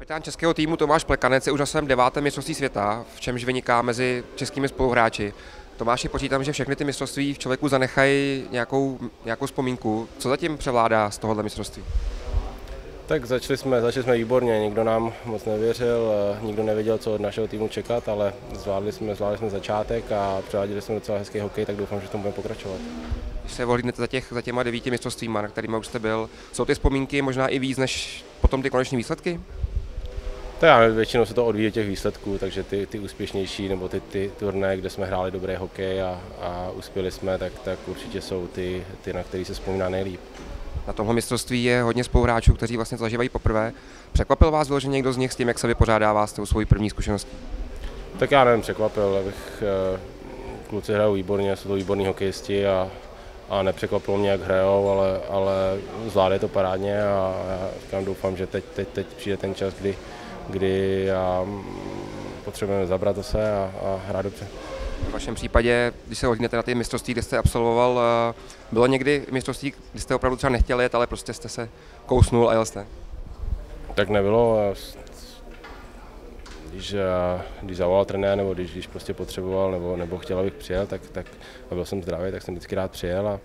Kapitán českého týmu Tomáš Plekanec je už na svém 9. mistrovství světa, v čemž vyniká mezi českými spoluhráči. Tomáši, počítám, že všechny ty mistrovství v člověku zanechají nějakou vzpomínku. Co zatím převládá z tohohle mistrovství? Tak začali jsme výborně, nikdo nám moc nevěřil, nikdo nevěděl, co od našeho týmu čekat, ale zvládli jsme začátek a převáděli jsme docela hezký hokej, tak doufám, že v tom budeme pokračovat. Když se ohlídnete za těma 9 mistrovstvíma, na kterými už jste byl, jsou ty vzpomínky možná i víc než potom ty koneční výsledky? Tak většinou se to odvíjí od těch výsledků, takže ty úspěšnější nebo ty turné, kde jsme hráli dobrý hokej a uspěli jsme, tak určitě jsou ty, na který se vzpomíná nejlíp. Na tomhle mistrovství je hodně spoluhráčů, kteří vlastně to zažívají poprvé. Překvapil vás vyloženě někdo z nich s tím, jak se vypořádává s tou svojí první zkušeností? Tak já nevím, překvapil, abych kluci hrajou výborně, jsou to výborní hokejisti a nepřekvapilo mě, jak hrajou, ale zvládají to parádně a já říkám, doufám, že teď přijde ten čas, kdy potřebujeme zabrat zase a hrát dobře. V vašem případě, když se ohlídnete na ty mistrovství, kde jste absolvoval, bylo někdy mistrovství, kdy jste opravdu třeba nechtěli jet, ale prostě jste se kousnul a jel jste? Tak nebylo. Když zavolal trenér nebo když prostě potřeboval nebo chtěl, abych přijel, tak a byl jsem zdravý, tak jsem vždycky rád přijel a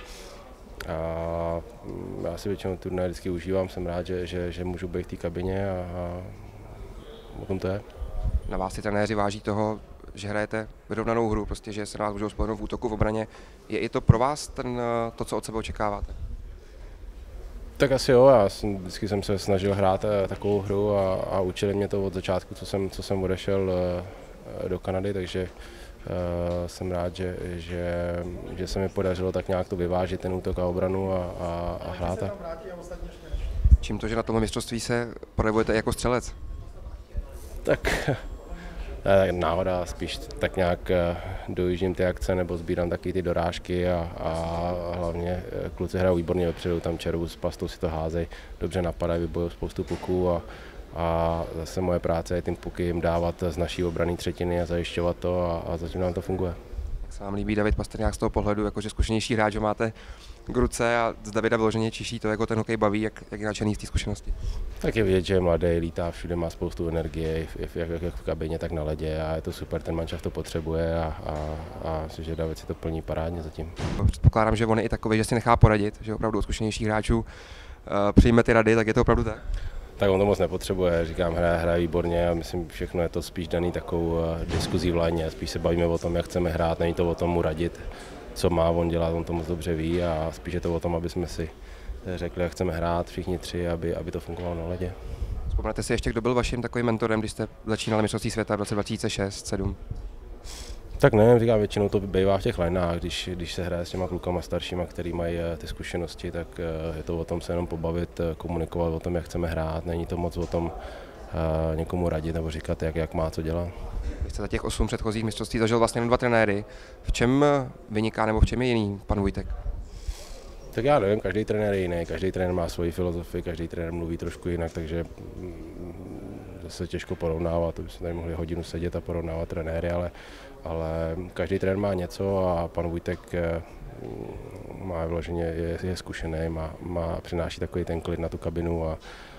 já si většinou turné vždycky užívám, jsem rád, že můžu být v té kabině a o tom to je. Na vás ty trenéři váží toho, že hrajete vyrovnanou hru, prostě, že se na vás můžou spolehnout v útoku, v obraně. Je i to pro vás to, co od sebe očekáváte? Tak asi jo, vždycky jsem se snažil hrát takovou hru a učili mě to od začátku, co jsem odešel do Kanady, takže jsem rád, že se mi podařilo tak nějak to vyvážit, ten útok a obranu a hrát. Čím to, že na tomhle mistrovství se projevujete jako střelec? Tak náhoda, spíš tak nějak dojíždím ty akce nebo sbírám taky ty dorážky a hlavně kluci hrajou výborně vepředu, tam červou s pastou si to házejí, dobře napadají, vybojují spoustu puků a zase moje práce je ty puky jim dávat z naší obranné třetiny a zajišťovat to a zatím nám to funguje. Jak se vám líbí David Pastrňák z toho pohledu, jakože zkušenější hráč, že máte k ruce a z Davida vyloženě čiší to, jako ten hokej baví, jak je nadšený z té zkušenosti? Tak je vidět, že je mladý, lítá všude, má spoustu energie, jak v kabině, tak na ledě a je to super, ten mančaft to potřebuje a myslím, že David si to plní parádně zatím. Předpokládám, že on je i takový, že si nechá poradit, že opravdu od zkušenějších hráčů přijme ty rady, tak je to opravdu tak? Tak on to moc nepotřebuje, říkám, hraje výborně a myslím, všechno je to spíš daný takovou diskuzí v léně, spíš se bavíme o tom, jak chceme hrát, není to o tom mu radit, co má on dělat, on to moc dobře ví a spíš je to o tom, aby jsme si řekli, jak chceme hrát všichni tři, aby to fungovalo na ledě. Vzpomenete si ještě, kdo byl vaším takovým mentorem, když jste začínali mistrovství světa v roce 2006-2007? Tak ne, říkám, většinou to bývá v těch lineách, když se hraje s těma klukama staršíma, který mají ty zkušenosti, tak je to o tom se jenom pobavit, komunikovat o tom, jak chceme hrát, není to moc o tom někomu radit nebo říkat, jak má co dělat. Vy jste za těch 8 předchozích mistrovství zažil vlastně jen 2 trenéry. V čem vyniká nebo v čem je jiný pan Vujtek? Tak já nevím, každý trenér je jiný, každý trenér má svoji filozofii, každý trenér mluví trošku jinak, takže zase těžko porovnávat, to bychom tady mohli hodinu sedět a porovnávat trenéry, ale každý trenér má něco a pan Vujtek má vyloženě, je zkušený, přináší takový ten klid na tu kabinu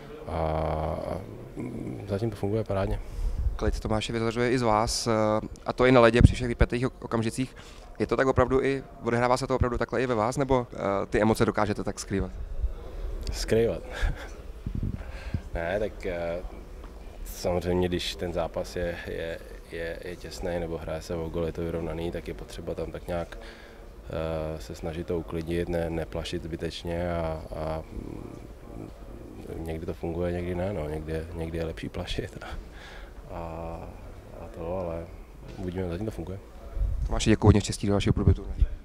a zatím to funguje parádně. Klid Tomáši vyzařuje i z vás, a to i na ledě při všech vypjatých okamžicích. Je to tak opravdu odehrává se to opravdu takhle i ve vás, nebo ty emoce dokážete tak skrývat? Skrývat? Ne, tak samozřejmě, když ten zápas je těsný nebo hraje se o gol, je to vyrovnaný, tak je potřeba tam tak nějak se snažit to uklidnit, neplašit zbytečně a někdy to funguje, někdy ne, no, někdy je lepší plašit ale uvidíme, zatím to funguje. Tomáši, děkuji, hodně štěstí do vašeho průběhu.